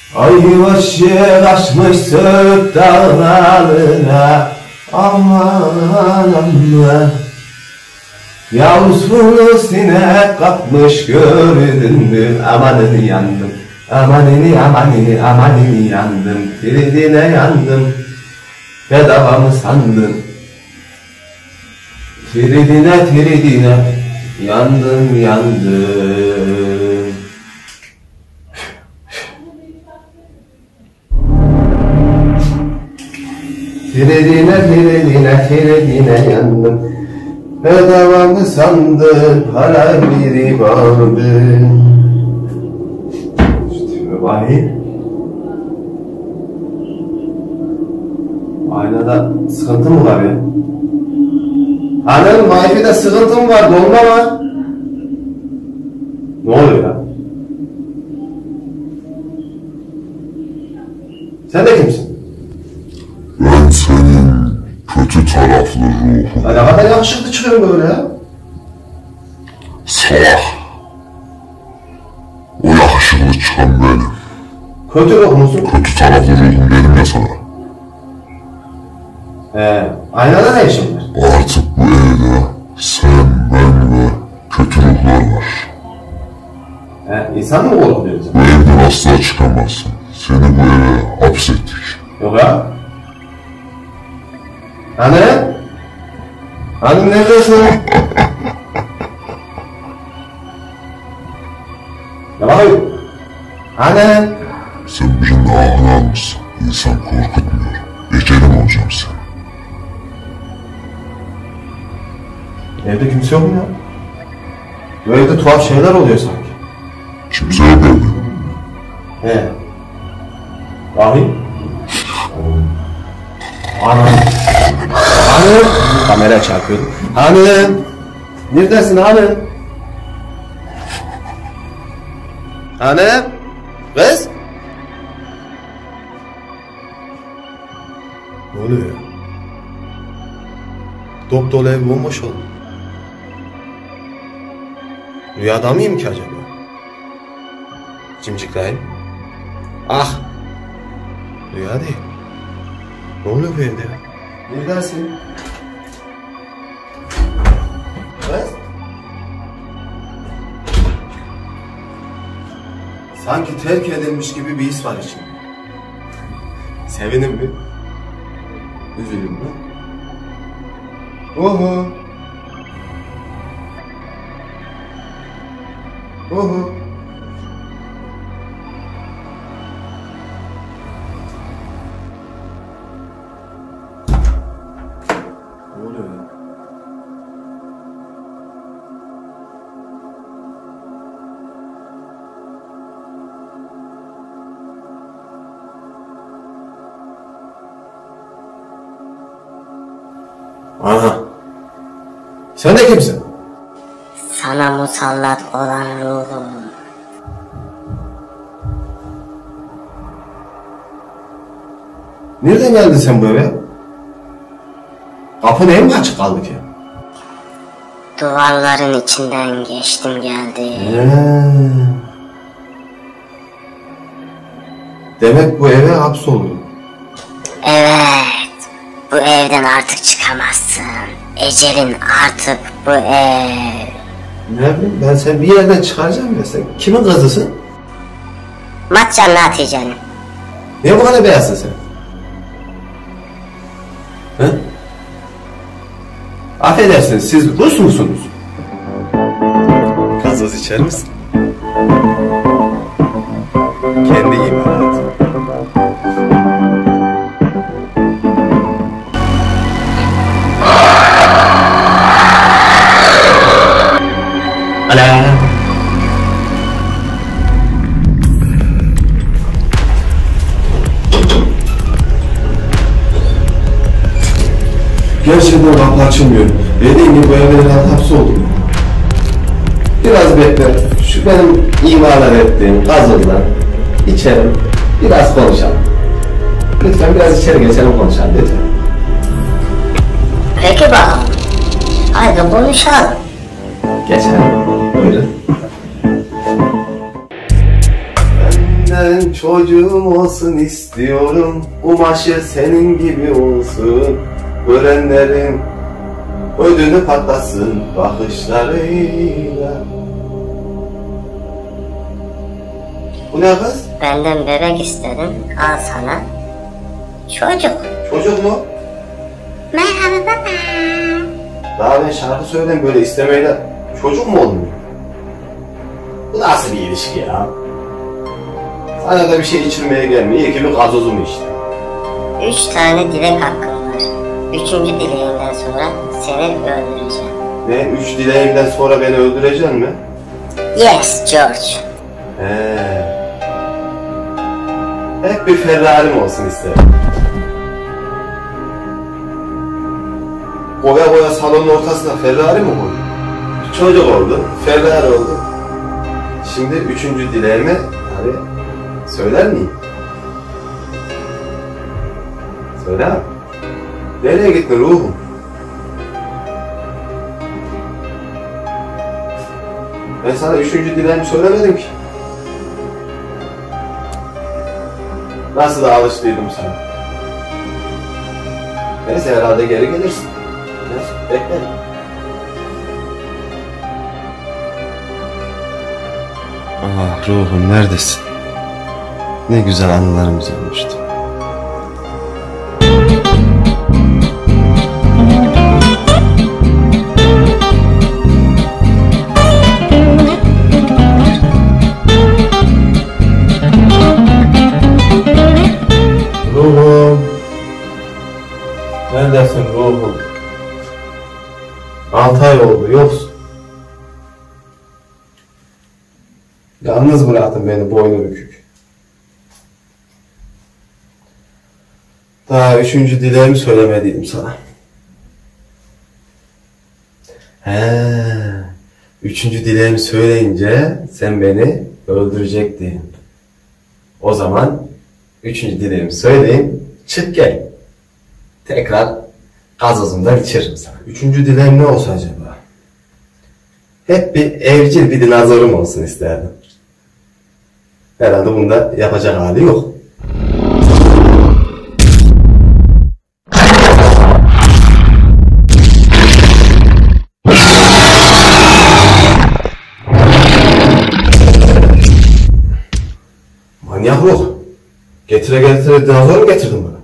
Ay başı kaçmış Söğüt dağlarına, aman aman. Yavrusunu sinek kapmış gördün mü? Amanını yandım, amanını amanını amanını yandım. Tiridine yandım, bedava mı sandın? Tiridine tiridine yandım yandım. Tiridine tiridine tiridine yandım. Bedava mı sandın, para biri vardı. İşte vay. Aynada sıkıntı mı var ya? Hanım, Wi-Fi'de sıkıntı mı var, dolma var? Ne oluyor ya? Sen de kimsin? Ben senin kötü taraflı ruhum. Ya ne kadar yakışıklı çıkıyorum böyle ya. Salak. O yakışıklı çıkan benim. Kötü ruh musun? Kötü taraflı ruhum dedim ya sana. Aynada ne işin var? Artık bu evde sen, ben ve kötü ruhlar var. İnsan mı korkuyorsun? Bu evden asla çıkamazsın. Seni bu eve hapsettik. Yok ya. Anne? Hanım neredesin? Ne bakıyor? Anne? Sen birinin ahını almışsın. İnsan korkutmuyor. Ecelim olacağım sen. Evde kimse yok mu ya? Bu evde tuhaf şeyler oluyor sanki. Kimse yok evde. He. Rahim? Anam. Hanım. Kamera çarpıyordu. Hanım. Neredesin hanım? Hanım. Kız. Ne oluyor ya? Dop dolu ev bomboş oldu. Rüyada mıyım ki acaba? Cimciklayayım. Ah! Rüya değil. Ne oluyor bu evde ya? Neredesin? Kız? Sanki terk edilmiş gibi bir his var içimde. Sevinim mi? Üzülüm mü? Oho! Oho! Ne oluyor ya? Aha! Sen de kimsin? Sana musallat olan ruhum. Nereden geldin sen bu eve? Kapı neye mi açık kaldı ki? Duvarların içinden geçtim geldim. Demek bu eve hapsoldun. Evet. Bu evden artık çıkamazsın. Ecelin artık bu ev. Ne bileyim ben sen bir yerden çıkaracağım ya sen. Kimin kızısın? Matcanlı Hatice'nin. Niye bu kadar beyazsın sen? He? Affedersiniz siz Rus musunuz? Gazoz içer misin? Kendi imalatı. Ala. Gerçekten kapı açılmıyor. Dediğim gibi bu evde hapsoldum. Biraz bekle. Şu benim imalar ettiğim gazozdan içerim. Biraz konuşalım. Lütfen biraz içeri geçelim konuşalım lütfen. Peki bakalım. Haydi konuşalım. Geçelim. Buyurun. Ben de ben çocuğum olsun istiyorum. Umaşı senin gibi olsun. Görenlerin ödünü patlasın bakışlarıyla. Bu ne kız? Benden bebek istedin, al sana. Çocuk. Çocuk mu? Merhaba baba. Daha ben şarkı söyleyeyim böyle istemeyle çocuk mu olmuyor? Bu nasıl bir ilişki ya? Sana da bir şey içirmeye gelmiyor. İyi ki bir gazozum işte. 3 tane dilek hakkım var. 3. dileğinden sonra seni öldüreceğim. Ne? 3 dileğimden sonra beni öldüreceksin mi? Yes George. Hep bir Ferrari'm olsun isterim. Boya boya salonun ortasına Ferrari mi koydun? Çocuk oldu, Ferrari oldu. Şimdi 3. dileğimi abi söyler miyim? Söyle abi. Nereye gittin ruhum? Ben sana 3. dileğimi söylemedim ki. Nasıl da alıştıydım sana. Neyse herhalde geri gelirsin. Neyse beklerim. Ah ruhum neredesin? Ne güzel anılarımız olmuştu. Ruhum. Neredesin ruhum? 6 ay oldu yoksun. Yalnız bıraktın beni boynu bükük. Daha 3. dileğimi söylemediydim sana. He, 3. dileğimi söyleyince sen beni öldürecektin. O zaman 3. dileğimi söyleyeyim, çık gel. Tekrar gazozumdan içiririm sana. 3. dileğim ne olsa acaba? Hep bir evcil bir dinozorum olsun isterdim. Herhalde bunda yapacak hali yok. Manyak ruh. Getire getire dinozor mu getirdin bana?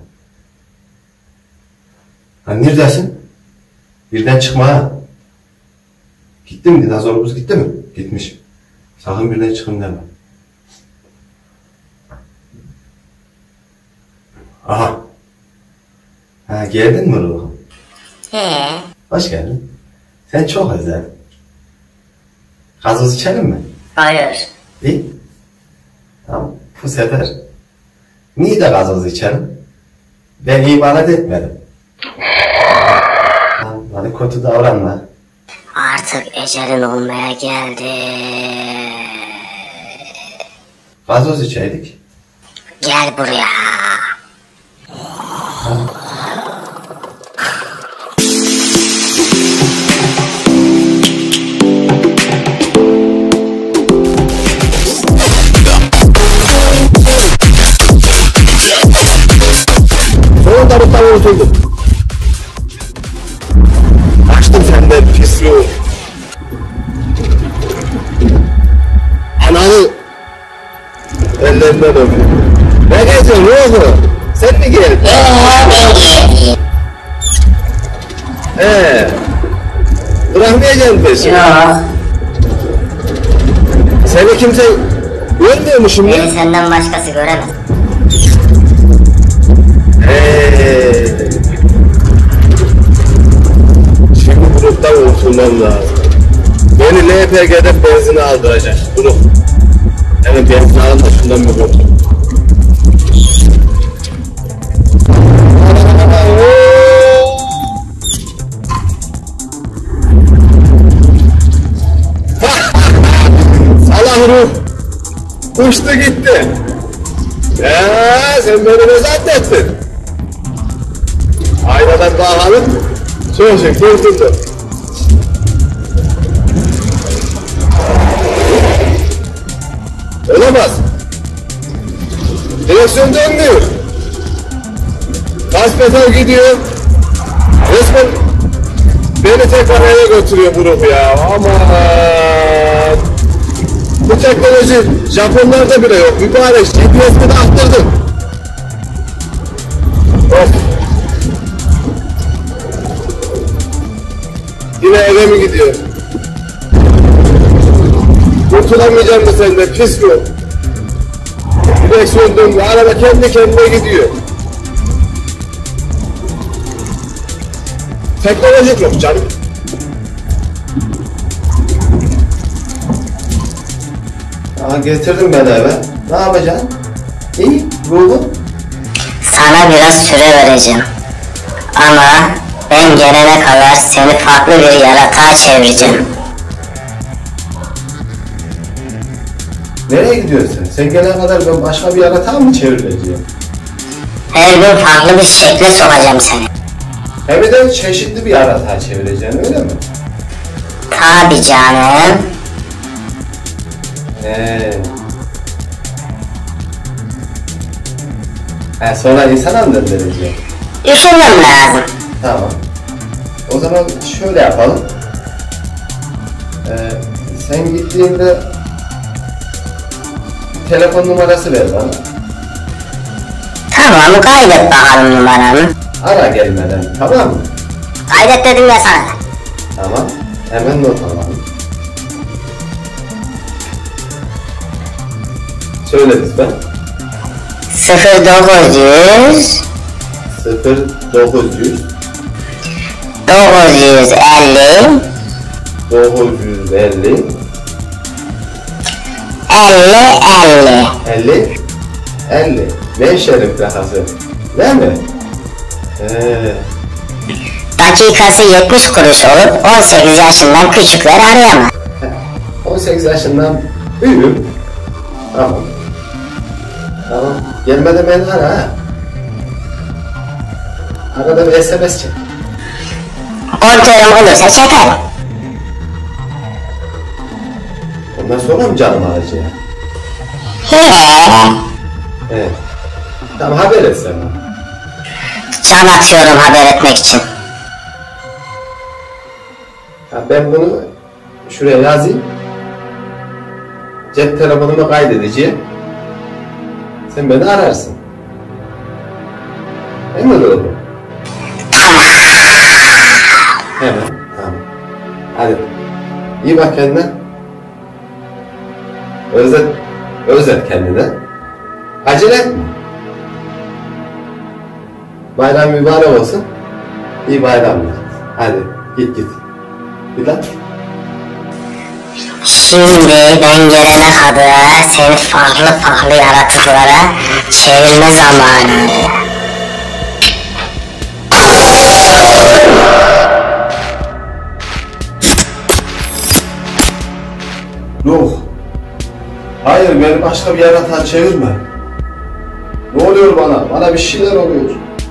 Hani neredesin? Birden çıkma ha. Gitti mi dinozorumuz gitti mi? Gitmiş. Sakın birden çıkın deme. Aha. Ha geldin mi ruhum? Hoş geldin. Sen çok özledin. Gazoz içelim mi? Hayır. İyi. Tamam. Bu sefer niye de gazoz içerim? Ben ibadet etmedim. Tamam, hadi kötü davranma. Artık ecelin olmaya geldi. Gazoz içeydik. Gel buraya. Sonunda bu tavuğu oturdum. Açtım senden pis ruh. Ananı ellerinden öpüyorum. Ne geziyorsun ruhu? Sen mi geldin? Bırakmayacaksın peşini. Yok. Seni kimse görmüyor mu şimdi? Beni senden başkası göremez. Şimdi gruptan unutulmam lazım. Beni LPG'de benzine aldıracak. Grup. Evet benzin alın da şundan bir kurtul. Salah ruh. Uçtu gitti. Ya sen beni ne zannettin? Aynadan bakalım. Çocuk kurtuldu. Olamaz. Direksiyon dönmüyor. Gaz pedal gidiyor. Resmen beni tekrar eve götürüyor bu ruh ya. Aman. Bu teknoloji Japonlarda bile yok. Mübarek GPS'ini de attırdım. Of. Yine eve mi gidiyor? Kurtulamayacağım mı senden pis ruh? Direksiyon dönmüyor. Araba kendi kendine gidiyor. Teknolojik yok canım. Aa, getirdim ben eve. Ne yapacaksın? İyi, ruhum. Sana biraz süre vereceğim. Ama ben gelene kadar seni farklı bir yaratığa çevireceğim. Nereye gidiyorsun sen? Sen gelene kadar ben başka bir yaratığa mı çevrileceğim? Her gün farklı bir şekle sokacağım seni. Hem de çeşitli bir yaratığa çevireceğim, öyle mi? Tabii canım. Sonra insana mı döndüreceğim? Düşünmem lazım. Tamam. O zaman şöyle yapalım. Sen gittiğinde telefon numarası ver bana. Tamam, kaydet bakalım numaranı. Ara gelmeden, tamam mı? Kaydet dedim ya sana. Tamam. Hemen not alalım. Söyle lütfen. 0900 0900 950 950 50 50 Ne şerif plakası? Değil mi? Dakikası 70 kuruş olup 18 yaşından küçükler arayamaz. 18 yaşından büyüğüm. Tamam. Tamam. Gelmeden beni ara ha. Arada bir SMS çek. Kontörüm olursa çekerim. Ondan sonra mı canım arayacak? Evet. Tamam, haber et sen bana. Can atıyorum haber etmek için. Ben bunu şuraya yazayım. Cep telefonuma kaydedeceğim. Sen beni ararsın. Hemen olur mu? Hemen. Tamam. Hadi. İyi bak kendine. Özlet kendine. Acele etme. Bayram mübarek olsun. İyi bayramlar. Hadi git. Bir lan. Şimdi ben gelene kadar seni farklı yaratıklara çevirme zamanı. Yok. Hayır, beni başka bir yaratığa çevirme. Ne oluyor bana? Bana bir şeyler oluyor.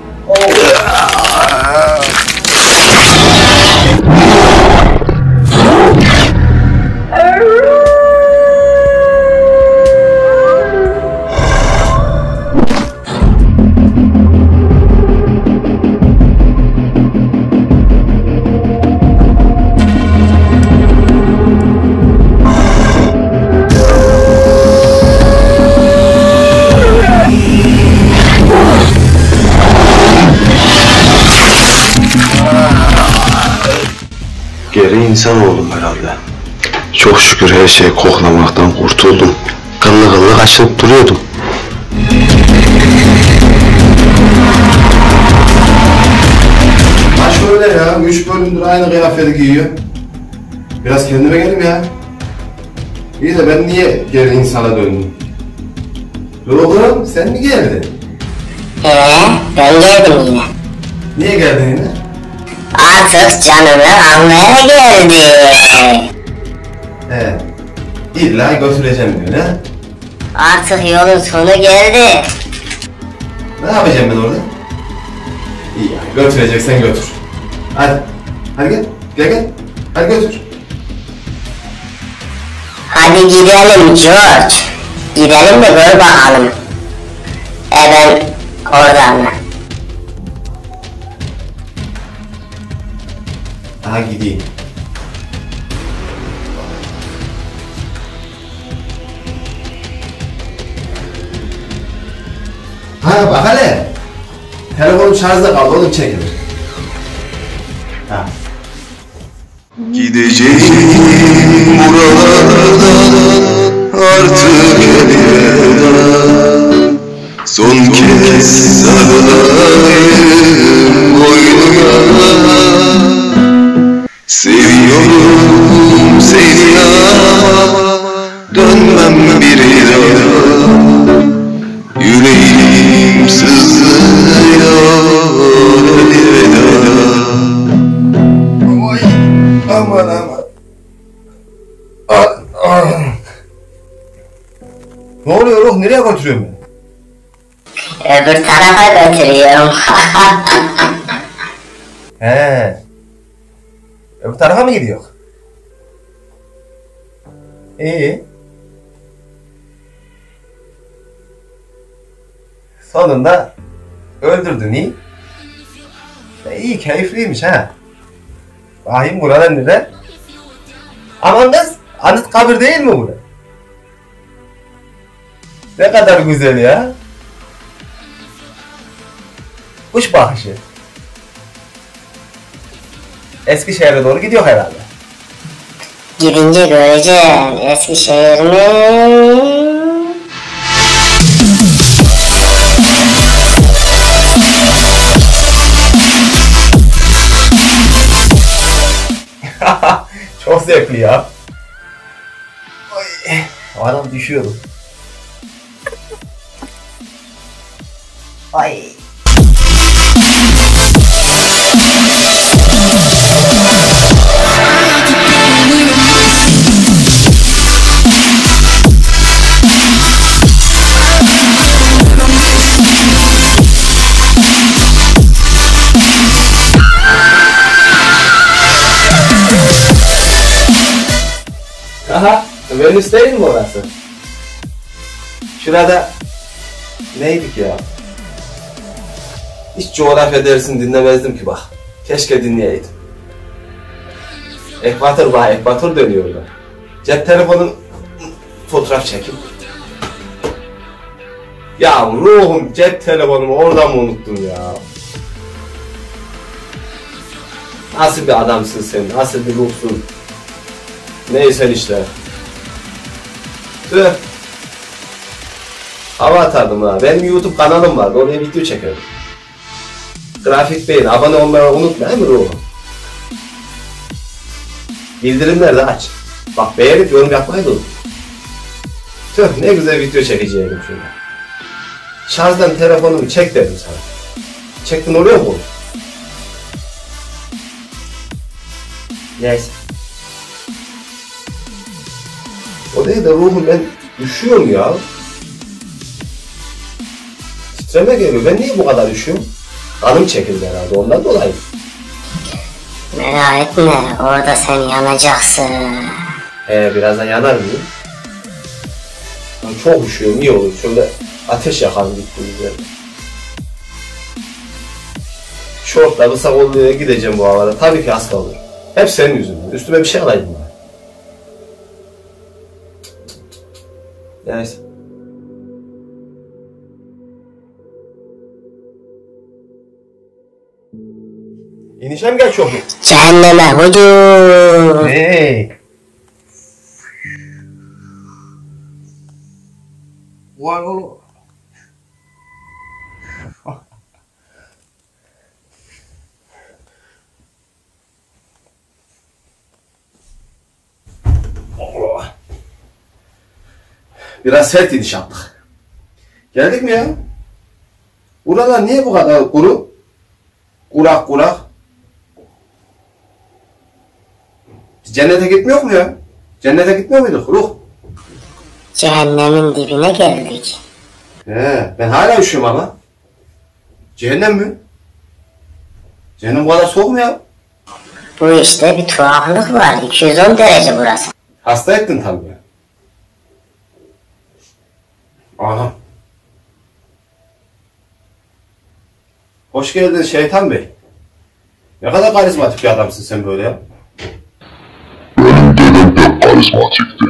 Geri insan oldum herhalde. Çok şükür her şeyi koklamaktan kurtuldum. Kıllı kaçırıp duruyordum. Ha şöyle ya, 3 bölümdür aynı kıyafeti giyiyor. Biraz kendime gelim ya. İyi de ben niye geri insana döndüm? Oğlum, sen mi geldin? Ben geldim yine. Niye geldin yine? Artık canımı almaya geldi. İlla götüreceğim diyor, ha? Artık yolun sonu geldi. Ne yapacağım ben orada? İyi ya, götüreceksen götür. Hadi gel. Hadi götür. Hadi gidelim George. Gidelim de gör bakalım. Ben oradan mı? Aha gideyim. Ha bak hele. Telefonum şarjda kaldı, onu çekin. Ha. Gideceğim buralardan artık elveda. Son kez sarılayım boynuna. Seviyorum seni ama dönmem bir daha. Yüreğim sızlıyor elveda. Aman aman. Ne oluyor ruh? Nereye götürüyorsun beni? Öbür tarafa götürüyorum. He. Öbür tarafa mı gidiyor? İyi. Sonunda öldürdün iyi. İyi keyifliymiş ha. Bahim buradan nere? Aman kız, Anıtkabir değil mi bu? Ne kadar güzel ya. Kuş bakışı. Eskişehir'e doğru gidiyor herhalde. Gidince göreceğim Eskişehir mi? Çok zevkli ya. Oy, adam düşüyordu. Ay. Aha, Venüs değil mi orası? Şurada neydik ya? Hiç coğrafya dersini dinlemezdim ki bak. Keşke dinleyeydim. Ekvator var, ekvator dönüyorlar. Cep telefonum fotoğraf çekim. Ya ruhum cep telefonumu oradan mı unuttum ya? Nasıl bir adamsın sen, nasıl bir ruhsun? Neyse işte. Tüh. Hava atardım ha. Benim YouTube kanalım vardı. Oraya video çekerdim. Grafik Bey'in abone olmayı unutma değil mi ruhum? Bildirimleri de aç. Bak beğenip yorum yapmayı da unutma. Tüh ne güzel video çekeceğim şurada. Şarjdan telefonumu çek dedim sana. Çektin oluyor mu? Neyse. O değil de ruhum ben üşüyorum ya. Titreme geliyor. Ben niye bu kadar üşüyorum? Kanım çekildi herhalde ondan dolayı. Merak etme orada sen yanacaksın. Birazdan yanar mıyım? Ben çok üşüyorum, iyi olur. Şöyle ateş yakalım gittiğimiz yerde. Şortla kısa kolluya gideceğim bu havada. Tabii ki hasta olur. Hep senin yüzünden. Üstüme bir şey alayım ben. Neyse. İnişem geç yok mu? Cehenneme hücum. Hey. Vay oğlum. Allah. Biraz sert iniş yaptık. Geldik mi ya? Buralar niye bu kadar kuru? Kurak kurak. Biz cennete gitmiyor mu ya? Cennete gitmiyor muyduk ruh? Cehennemin dibine geldik. Ben hala üşüyorum ama. Cehennem mi? Cehennem bu kadar soğuk mu ya? Bu işte bir tuhaflık var. 210 derece burası. Hasta ettin tabii ya. Aha. Hoş geldin Şeytan Bey. Ne kadar karizmatik bir adamsın sen böyle ya. Benim dedem pek karizmatikti.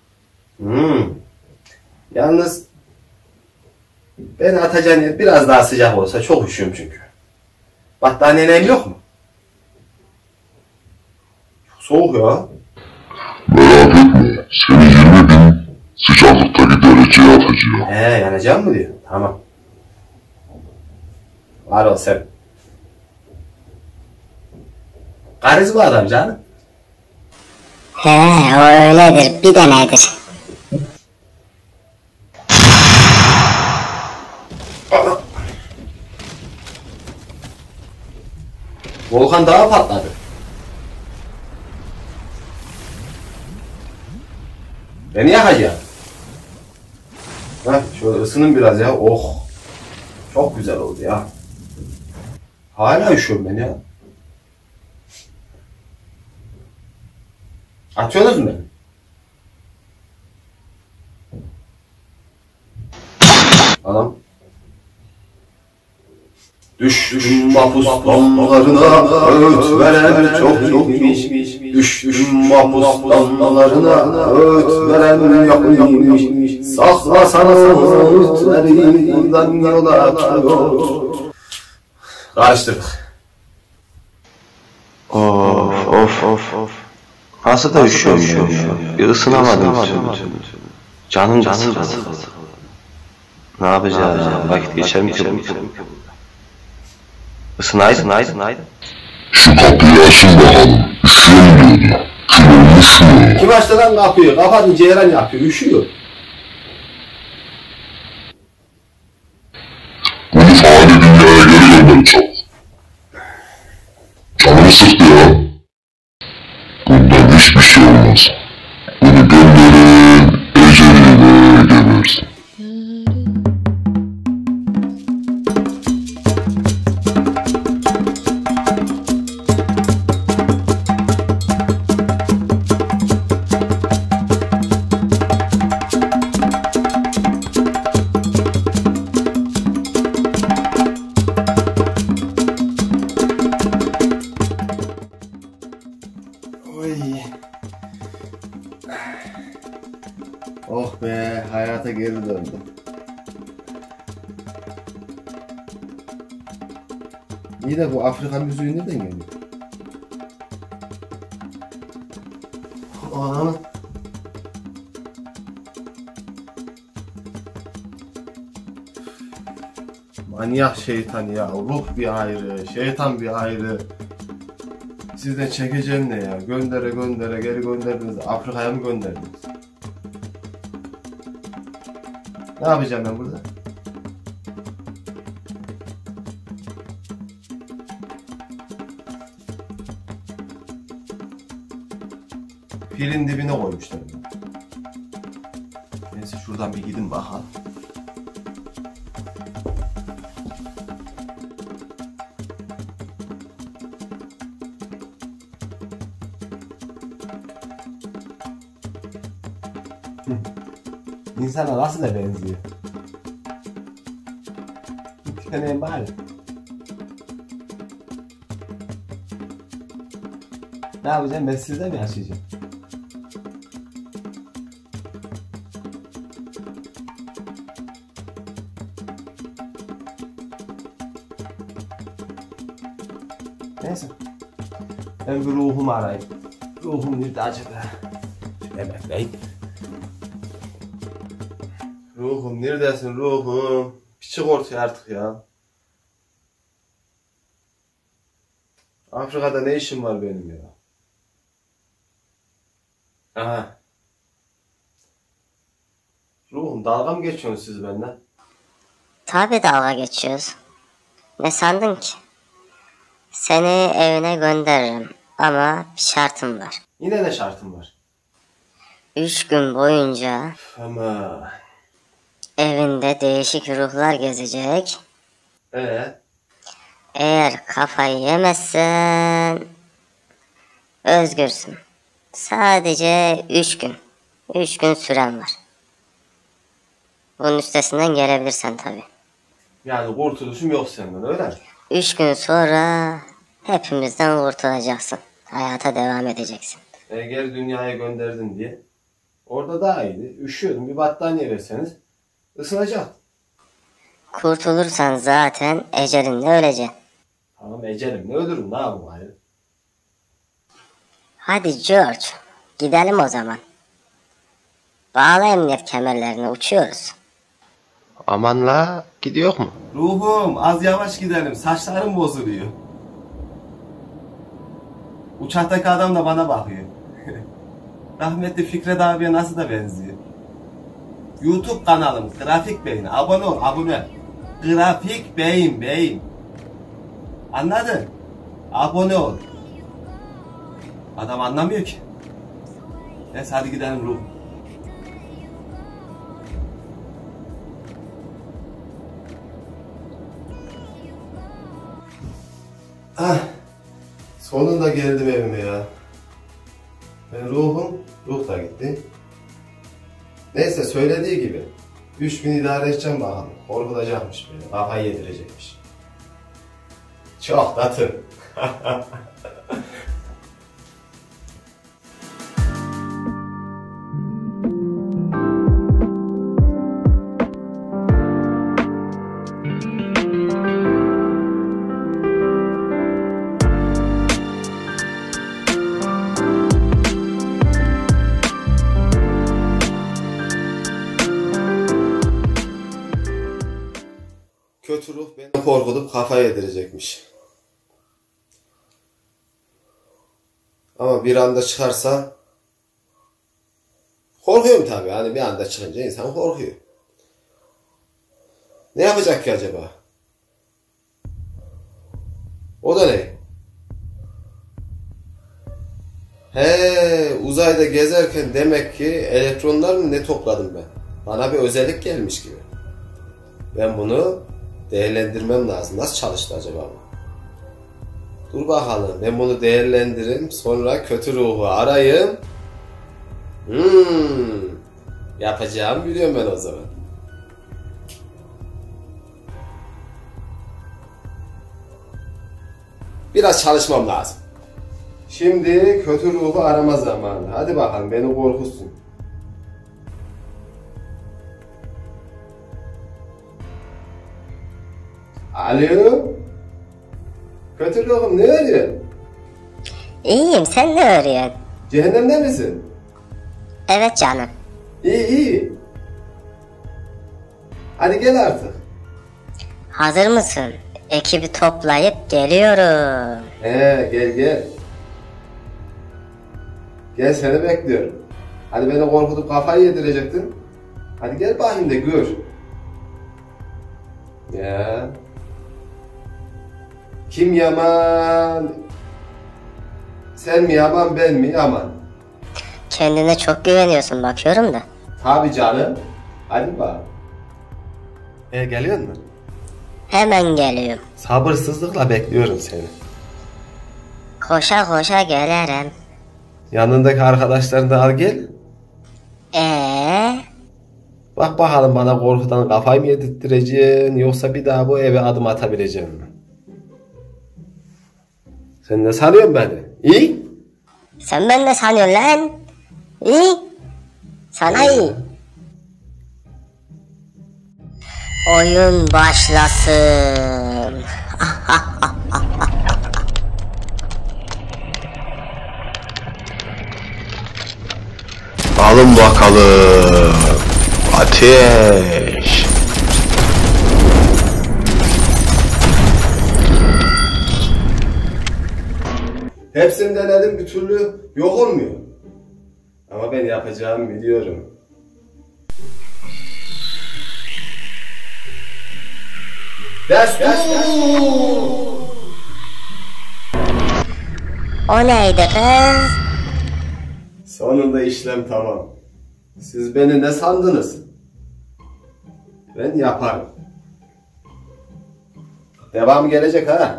Yalnız beni atacağın yer biraz daha sıcak olsa çok üşüyorum çünkü. Battaniyenem yok mu? Çok soğuk ya. Merak etme, seni 20 bin sıcaklıktaki dereceye atacağım. Yanacağım mı diyor? Tamam. Var ol sen. Karizma adam canım. He, o öyledir. Bir de nedir? Volkan dağı patladı. Beni yakacak. Şöyle ısının biraz ya. Oh. Çok güzel oldu ya. Hala üşüyorum ben ya. Atıyorsunuz mu beni? Anam. Düştüm mahpus damlarına, öğüt veren çok yokmuş. Düştüm mahpus damlarına, öğüt veren yokmuş. Saklasana öğütleri, buradan yola atıyor. Karıştırdık. Of. Nasıl da üşüyorum ya. Bir ısınamadım. Canım sıkıldı. Ne yapacağız ya? Vakit geçer mi ki bu? Isınaydın. Şu kapıyı açın bakalım, üşüyorum diyordu. Kül olmuş mu? Kim açtı lan kapıyı? Kapatın Ceyran yapıyor, üşüyor. Bunu fani dünyaya geri gönder çabuk. Canımı sıktı ya. Bundan hiçbir şey olmaz. Bunu gönderin, eceliyle gebersin. Oh be, hayata geri döndüm. İyi de bu Afrika müziği nereden geliyor? Anam. Manyak şeytan ya, ruh bir ayrı, şeytan bir ayrı. Sizden çekeceğim ne ya? Göndere geri gönderdiniz. Afrika'ya mı gönderdiniz? Ne yapacağım ben burada? Pilin dibine koymuşlar. Neyse şuradan bir gidin bakalım. İnsana nasıl da benziyor? Tükeneyim bari. Ne yapacağım? Ben sizde mi yaşayacağım? Neyse. Ben bir ruhumu arayayım. Ruhum nerede acaba? Hemen bey. Ruhum neredesin ruhum? Bir çık ortaya artık ya. Afrika'da ne işim var benim ya? Aha. Ruhum dalga mı geçiyorsunuz siz benden? Tabii dalga geçiyoruz. Ne sandın ki? Seni evine gönderirim ama bir şartım var. Yine ne şartım var? 3 gün boyunca Ama. evinde değişik ruhlar gezecek. Eğer kafayı yemezsen özgürsün. Sadece 3 gün. 3 gün süren var. Bunun üstesinden gelebilirsen tabii. Yani kurtuluşum yok senden öyle mi? 3 gün sonra hepimizden kurtulacaksın. Hayata devam edeceksin. Geri dünyaya gönderdin diye. Orada daha iyiydi. Üşüyordum. Bir battaniye verseniz ısınacak. Kurtulursan zaten ecelinle öleceksin. Tamam ecelim. Ne ölürüm ne yapayım hayır. Hadi George, gidelim o zaman. Bağla emniyet kemerlerini, uçuyoruz. Aman la, gidiyor mu? Ruhum az yavaş gidelim. Saçlarım bozuluyor. Uçaktaki adam da bana bakıyor. Rahmetli Fikret abiye nasıl da benziyor. YouTube kanalım Grafik Beyin. Abone ol, abone. Grafik Beyin. Anladın? Abone ol. Adam anlamıyor ki. Neyse hadi gidelim ruh. Ah, sonunda geldim evime ya. Ruh da gitti. Neyse söylediği gibi 3000 idare edeceğim bakalım. Korkutacakmış beni, kafayı yedirecekmiş. Çok da tır. Kötü ruh beni korkutup kafayı yedirecekmiş. Ama bir anda çıkarsa korkuyorum tabii. Hani bir anda çıkınca insan korkuyor. Ne yapacak ki acaba? O da ne? Uzayda gezerken demek ki elektronlar mı ne topladım ben? Bana bir özellik gelmiş gibi. Ben bunu değerlendirmem lazım. Nasıl çalıştı acaba bu? Dur bakalım. Ben bunu değerlendiririm. Sonra kötü ruhu arayayım. Yapacağımı biliyorum ben o zaman. Biraz çalışmam lazım. Şimdi kötü ruhu arama zamanı. Hadi bakalım beni korkutsun. Alo? Kötü ruhum ne arıyorsun? İyiyim, sen ne arıyorsun? Cehennemde misin? Evet canım. İyi. Hadi gel artık. Hazır mısın? Ekibi toplayıp geliyorum. Gel. Gel seni bekliyorum. Hadi beni korkutup kafayı yedirecektin. Hadi gel bakayım da gör. Ya. Kim yaman? Sen mi yaman, ben mi yaman? Kendine çok güveniyorsun bakıyorum da. Tabii canım. Hadi bak. Geliyor musun? Hemen geliyorum. Sabırsızlıkla bekliyorum seni. Koşa koşa gelirim. Yanındaki arkadaşlarını da al gel. Bak bakalım bana korkudan kafayı mı yedirttireceksin yoksa bir daha bu eve adım atabileceğim mi? Sen ne sanıyorsun beni? İyi? Sen ben ne sanıyorsun lan? İyi. Sana iyi. Oyun başlasın. Alın bakalım. Ateş. Hepsini denedim bir türlü yok olmuyor. Ama ben yapacağımı biliyorum. Ders. O neydi kız? Sonunda işlem tamam. Siz beni ne sandınız? Ben yaparım. Devam gelecek ha.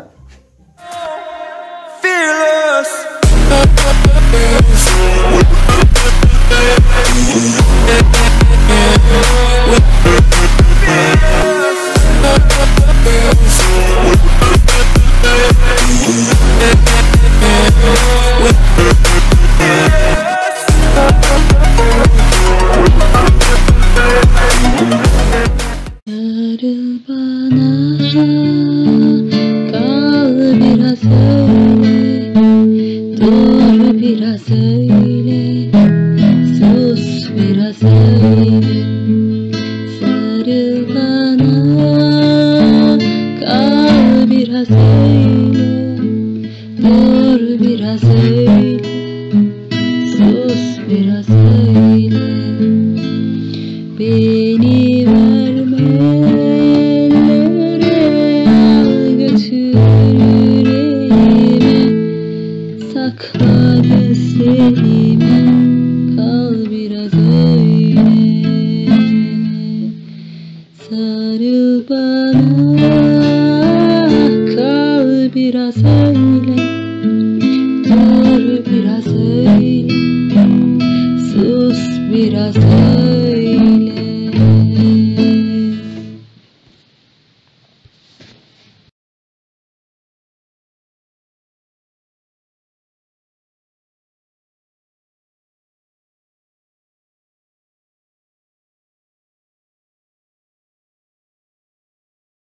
Fearless. biraz öyle, sarıl bana, kal biraz öyle, dur biraz öyle, sus biraz öyle. Beni verme ellere, al götür yüreğime, sakla gözlerime, kal biraz öyle. Sarıl bana, kal biraz öyle,